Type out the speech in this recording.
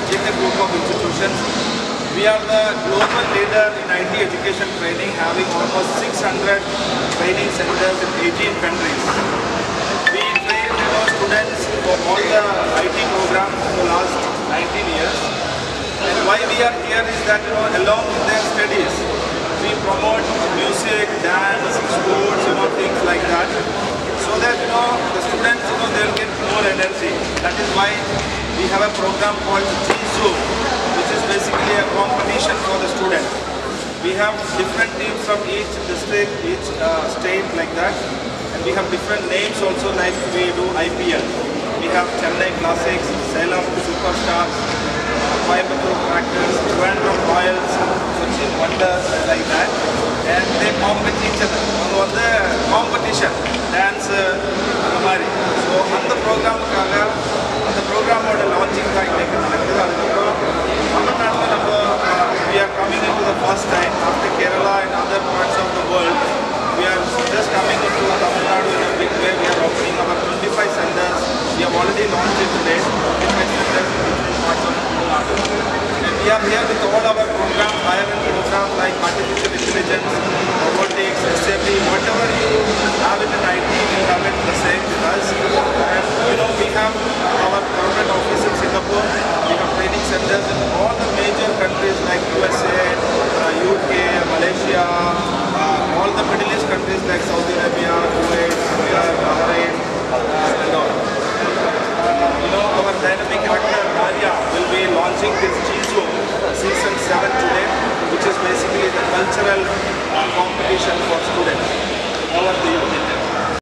associated group of institutions. We are the global leader in IT education training, having almost 600 training centers in 18 countries. We train students for all the IT programs in the last 19 years. And why we are here is that along with their studies, we promote music, dance, sports, things like that, so that the students they'll get more energy. That is why we have a program called Zoom, which is basically a competition for the students. We have different teams from each district, each state like that, and we have different names also, like we do IPL. We have Chennai Classics, Salem Superstars, Coimbatore Tractors, Trivandrum Royals, Cochin Wonders, like that, and they compete each other on the competition, dance, Mari. So on the program launching we are coming into the first time after Kerala and other parts of the world. We are just coming into Tamil Nadu in a big way. We are opening our 25 centers. We have already launched it today. 25 centers in different parts of Tamil Nadu. And we are here with all our programs, higher-end programs like artificial intelligence, robotics, SAP, whatever you have it in IT, we have it the same with us.